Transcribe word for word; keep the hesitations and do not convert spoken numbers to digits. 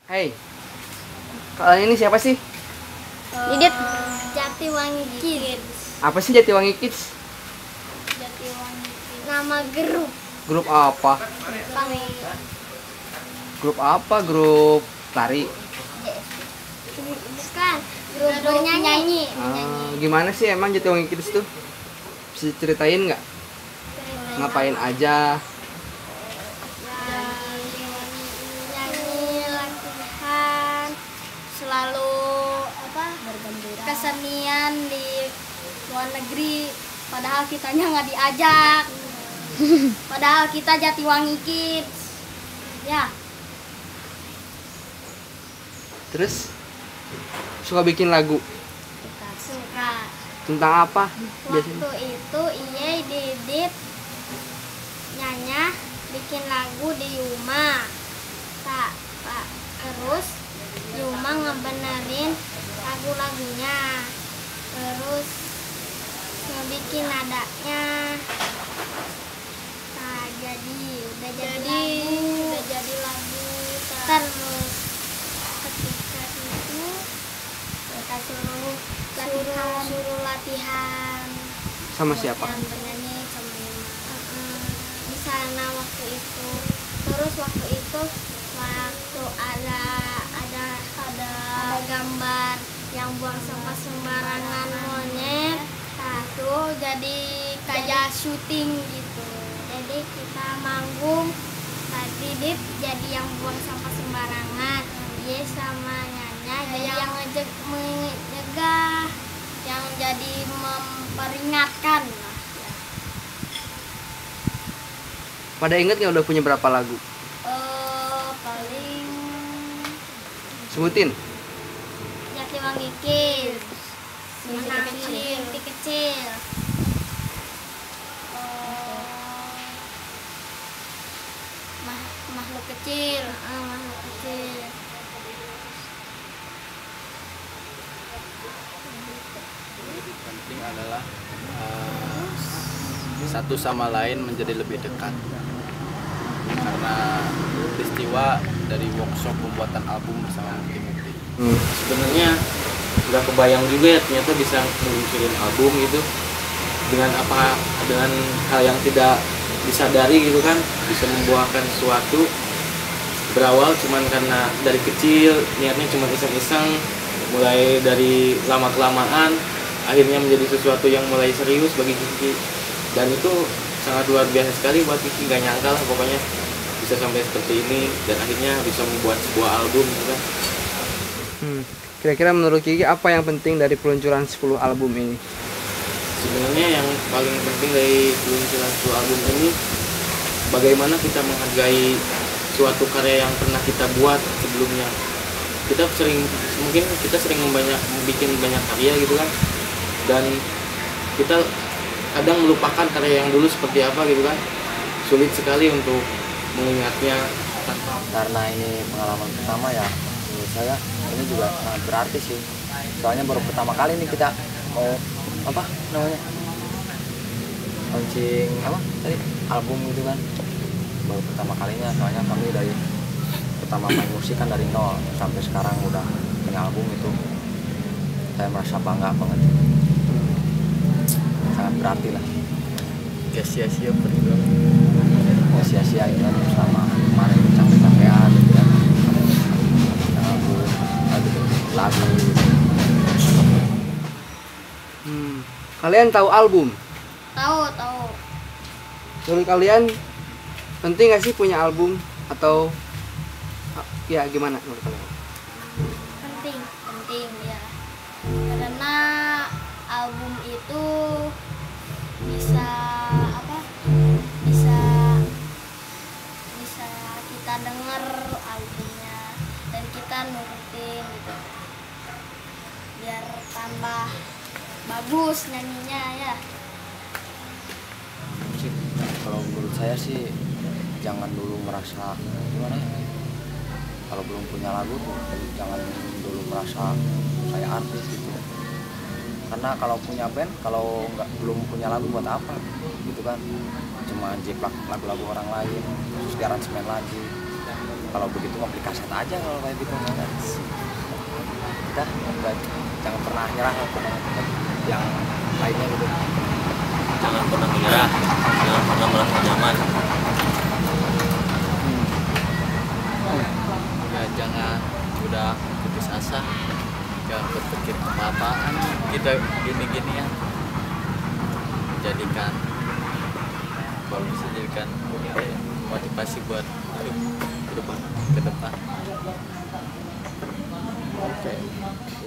Hei, kalian ini siapa sih? Didit. Jatiwangi Kids. Apa sih Jatiwangi Kids? Jatiwangi Kids. Nama grup. Grup apa? Pang. Grup apa? Grup tari? Bukan. Grup bernyanyi. Ah, gimana sih emang Jatiwangi Kids tuh? Bisa ceritain nggak? Ngapain aja? Nyanyi, latihan, selalu apa? Kesenian di luar negeri. Padahal kitanya nggak diajak. Padahal kita Jatiwangi Kids. Ya. Terus suka bikin lagu Suka. tentang apa? Biasanya? Waktu itu Iye Didit nyanya bikin lagu di Yuma. Tak, tak. Terus Yuma ngebenerin lagu-lagunya. Terus ngebikin nadanya. Nah, jadi udah jadi, Jadi, lagu. udah jadi lagu. Terus ketika itu kita suruh suruh suruh latihan Sama siapa? yang bernyanyi sama Yuma. Uh-uh. Di sana waktu itu. Terus waktu itu waktu ada ada ada ada gambar yang buang sampah sembarangan monyet. Nah, tuh jadi kayak syuting gitu. Jadi kita manggung. Tadi Dip jadi yang buang sampah sembarangan. Dia sama Nyanya jadi yang ngejek menyegah, yang jadi memperingatkan lah. Pada inget nggak udah punya berapa lagu? Eh, paling Sebutin. Jatiwangi Kids, Mimpi Menang Kecil. Mimpi Kecil. Eh, mah- makhluk kecil, eh, makhluk kecil. Penting adalah uh, satu sama lain menjadi lebih dekat karena peristiwa dari workshop pembuatan album bersama Mukti-Mukti. Hmm. Sebenarnya nggak kebayang juga ya ternyata bisa meluncurin album gitu dengan apa dengan hal yang tidak disadari gitu kan, bisa membuahkan sesuatu. Berawal cuman karena dari kecil niatnya cuma iseng-iseng, mulai dari lama kelamaan akhirnya menjadi sesuatu yang mulai serius bagi Kiki, dan itu sangat luar biasa sekali buat Kiki. Nggak nyangka lah pokoknya bisa sampai seperti ini dan akhirnya bisa membuat sebuah album gitu kan. Hmm. Kira-kira menurut Kiki apa yang penting dari peluncuran sepuluh album ini? Sebenarnya yang paling penting dari peluncuran sebuah album ini bagaimana kita menghargai suatu karya yang pernah kita buat sebelumnya. Kita sering mungkin kita sering banyak bikin banyak karya gitu kan, dan kita kadang melupakan karya yang dulu seperti apa gitu kan. Sulit sekali untuk mengingatnya tanpa Karena ini pengalaman pertama ya, menurut saya ini juga sangat berarti sih. Soalnya baru pertama kali nih kita mau apa namanya launching apa tadi album gitu kan, baru pertama kalinya. Soalnya kami dari pertama main musik kan dari nol sampai sekarang udah punya album, itu saya merasa bangga banget, sangat berarti lah. Gak sia-sia perjuangan. Nggak sia-sia itu kan selama kemarin capek-capean gitu kan, lagu lagu lagu Hmm. Kalian tahu album? Tahu, tahu. Menurut kalian penting nggak sih punya album atau ya gimana menurut kalian? Penting, penting ya. Karena album itu bisa apa? Bisa bisa kita denger albumnya dan kita nurutin gitu. Biar tambah bagus nyanyinya ya. sih. Kalau menurut saya sih jangan dulu merasa gimana ya, kalau belum punya lagu tuh jangan dulu merasa saya artis gitu, karena kalau punya band kalau nggak belum punya lagu buat apa gitu kan, cuma jiplak lagu-lagu orang lain terus diaransemen lagi. kalau begitu mau beli kaset aja kalau kayak gitu kan. Kita nggak- jangan pernah nyerah ke yang lainnya gitu. Jangan pernah menyerah, jangan pernah merasa nyaman. Ya jangan udah putus asa, jangan berpikir apa-apaan kita gini-gini ya. Jadikan kalau bisa jadikan apa ya, motivasi buat hidup ke depan ke depan. Oke.